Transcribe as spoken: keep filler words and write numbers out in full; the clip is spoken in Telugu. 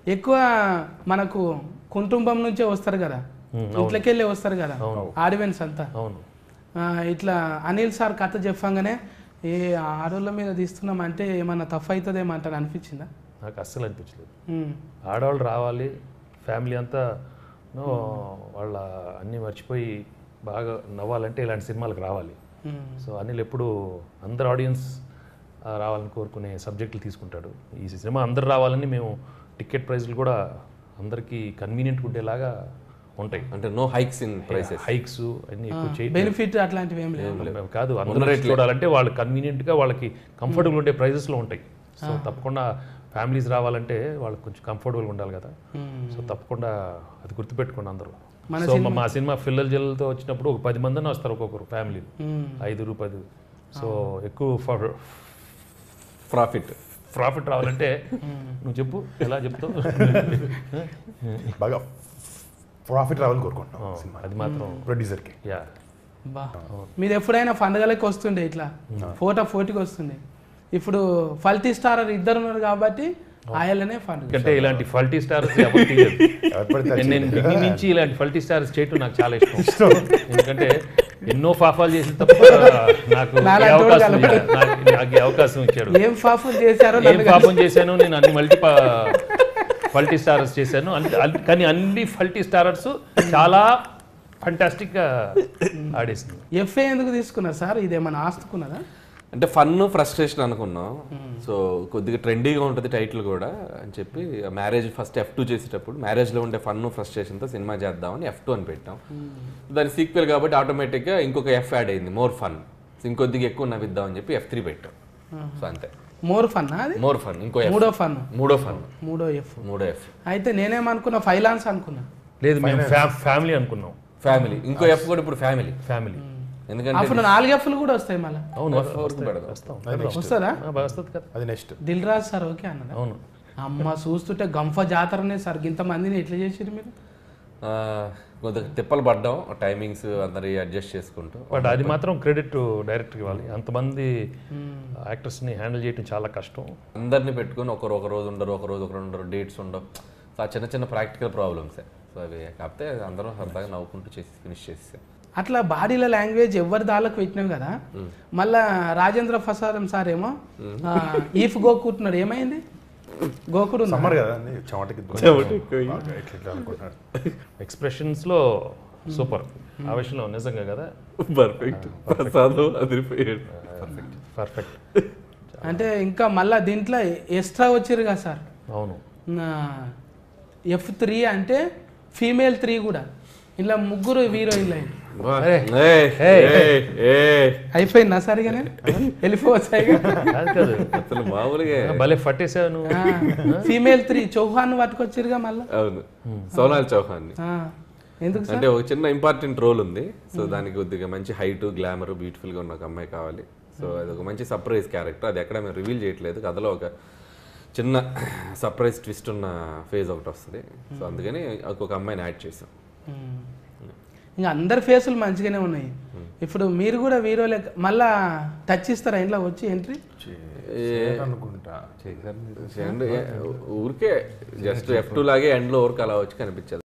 ఎక్కువ మనకు కుటుంబం నుంచే వస్తారు కదా, ఇంట్లోకి వెళ్ళి వస్తారు కదా ఆడియన్స్ అంతా. ఇట్లా అనిల్ సార్ కథ చెప్పంగానే ఏ ఆడవాళ్ళ మీద తీస్తున్నాం అంటే ఏమన్నా తప్పు అవుతుందేమో అంటారు అనిపించిందా? నాకు అస్సలు అనిపించలేదు. ఆడవాళ్ళు రావాలి, ఫ్యామిలీ అంతా వాళ్ళ అన్నీ మర్చిపోయి బాగా నవ్వాలంటే ఇలాంటి సినిమాలకు రావాలి. సో అనిల్ ఎప్పుడు అందరు ఆడియన్స్ రావాలని కోరుకునే సబ్జెక్టులు తీసుకుంటాడు. ఈ సినిమా అందరు రావాలని మేము టికెట్ ప్రైస్లు కూడా అందరికీ కన్వీనియంట్గా ఉండేలాగా ఉంటాయి. అంటే no hikes in prices, hikes అన్ని ఎక్కువ చేయ బెనిఫిట్ అట్లాంటివి ఏం లేవు కాదు. అందరూ చూడాలంటే వాళ్ళు కన్వీనియంట్గా వాళ్ళకి కంఫర్టబుల్ ఉండే ప్రైజెస్లో ఉంటాయి. సో తప్పకుండా ఫ్యామిలీస్ రావాలంటే వాళ్ళకి కొంచెం కంఫర్టబుల్గా ఉండాలి కదా. సో తప్పకుండా అది గుర్తుపెట్టుకోండి అందరూ. సో మా సినిమా పిల్లల జిల్లలతో వచ్చినప్పుడు ఒక పది మందిని వస్తారు ఒక్కొక్కరు ఫ్యామిలీ, ఐదుగురు పది. సో ఎక్కువ ప్రాఫిట్ ప్రాఫిట్ రావాలంటే నువ్వు చెప్పు, ఎలా చెప్తావు? బాగా ప్రాఫిట్ రావాలని కోరుకుంటున్నాం. అది మాత్రం ప్రొడ్యూసర్కి. యా బా మీరు ఎప్పుడైనా పండుగలకి వస్తుండే ఇట్లా ఫోటో ఫోటోకి వస్తుండే. ఇప్పుడు ఫల్టీ స్టార్ ఇద్దరు ఉన్నారు కాబట్టి ఆయననే పండుగ. అంటే ఇలాంటి ఫల్టీ స్టార్స్ నేను బిగినింగ్ నుంచి ఇలాంటి ఫల్టీ స్టార్స్ చేయటం నాకు చాలా ఇష్టం. ఎందుకంటే ఎన్నో పాపాలు చేసిన తప్ప నాకు అవకాశం నాకు అవకాశం ఇచ్చాడు. ఏం పాపం చేశారో ఏం పాపం చేశాను నేను, అన్ని మల్టీ ఫల్టీ స్టారర్స్ చేశాను. కానీ అన్ని ఫల్టీ స్టారర్స్ చాలా ఫంటాస్టిక్ గా ఆడేసింది. ఎఫ్ఏ ఎందుకు తీసుకున్నారు సార్? ఇదేమన్నా ఆస్తుకున్నదా? అంటే ఫన్ ఫ్రస్ట్రేషన్ అనుకున్నాం. సో కొద్దిగా ట్రెండీగా ఉంటుంది టైటిల్ కూడా అని చెప్పి మ్యారేజ్ ఫస్ట్ ఎఫ్ టూ చేసేటప్పుడు మ్యారేజ్లో ఉండే ఫన్ ఫ్రస్ట్రేషన్తో సినిమా చేద్దామని ఎఫ్ టూ అని పెట్టాం. దాని సీక్వెల్ కాబట్టి ఆటోమేటిక్గా ఇంకొక ఎఫ్ యాడ్ అయింది, మోర్ ఫన్. ఇంకొద్దిగా ఎక్కువ నవ్విద్దామని చెప్పి ఎఫ్ త్రీ పెట్టాం. సో అంతే, మోర్ ఫన్. మోర్ ఫన్ ఇంకో మూడో ఫన్ మూడో ఫన్ మూడో ఎఫ్ మూడో ఎఫ్ అయితే నేనేమనుకున్నా ఫైలాన్స్ అనుకున్నా. లేదు, మేము ఫ్యామిలీ అనుకున్నాం. ఫ్యామిలీ ఇంకో ఎఫ్ కూడా ఇప్పుడు ఫ్యామిలీ ఫ్యామిలీ ఎందుకంటే అప్పుడు నాలుగు ఎఫ్లు కూడా వస్తాయి మళ్ళీ. అవును వస్తుందా? అది next Dil Raju sir okay అన్నది. అవును అమ్మ చూస్తుంటే గంఫ జాతరనే సార్, ఇంతమందిని ఎట్లా చేసారు మీరు? కొద్దిగా తిప్పలు పడ్డాం, టైమింగ్స్ అందరి అడ్జస్ట్ చేసుకుంటూ. బట్ అది మాత్రం క్రెడిట్ డైరెక్టర్కి ఇవ్వాలి. అంతమంది యాక్టర్స్ని హ్యాండిల్ చేయడం చాలా కష్టం. అందరినీ పెట్టుకుని ఒకరు ఒక రోజు ఉండరు, ఒక రోజు ఒకరు ఉండరు, డేట్స్ ఉండవు. సో ఆ చిన్న చిన్న ప్రాక్టికల్ ప్రాబ్లమ్సే. సో అవి కాకపోతే అందరం సరదాగా నవ్వుకుంటూ చేసి ఫినిష్ చేసేసాం. అట్లా బాడీల లాంగ్వేజ్ ఎవరి దాళ్ళకు పెట్టినాం కదా. మళ్ళా రాజేంద్ర ప్రసాదం సార్ ఏమో ఈఫ్ గోకుంటున్నాడు, ఏమైంది? గోకుడు ఎక్స్ప్రెషన్స్ లో సూపర్, ఆ విషయంలో నిజంగా కదా పర్ఫెక్ట్. పర్ఫెక్ట్. అంటే ఇంకా మళ్ళా దీంట్లో ఎక్స్ట్రా వచ్చారు కదా సార్. అవును, ఎఫ్ త్రీ అంటే ఫీమేల్ త్రీ కూడా, ఇలా ముగ్గురు హీరోయిన్లు అయిపోయిందా సరిగానే వెళ్ళిపోవచ్చాయి. ఫీమేల్ త్రీ చౌహాన్ పట్టుకొచ్చారుగా మళ్ళీ. అవును, సోనాల్ చౌహాన్. ఎందుకు అంటే ఒక చిన్న ఇంపార్టెంట్ రోల్ ఉంది. సో దానికి కొద్దిగా మంచి హైట్, గ్లామర్, బ్యూటిఫుల్ గా ఉన్న ఒక అమ్మాయి కావాలి. సో అది ఒక మంచి సర్ప్రైజ్ క్యారెక్టర్. అది ఎక్కడ మేము రివీల్ చేయట్లేదు, కథలో ఒక చిన్న సర్ప్రైజ్ ట్విస్ట్ ఉన్న ఫేజ్ ఒకటి వస్తుంది. సో అందుకని ఒక అమ్మాయిని యాడ్ చేసాం. ఇంకా అందరి ఫేసులు మంచిగానే ఉన్నాయి. ఇప్పుడు మీరు కూడా వీరో లెక్క మళ్ళా టచ్ ఇస్తారా ఇంట్లో వచ్చి ఎంట్రీ? అనుకుంటా ఊరికే జస్ట్ ఎఫ్ టూ లాగే ఎండ్లో ఊరికి అలా వచ్చి కనిపించదు.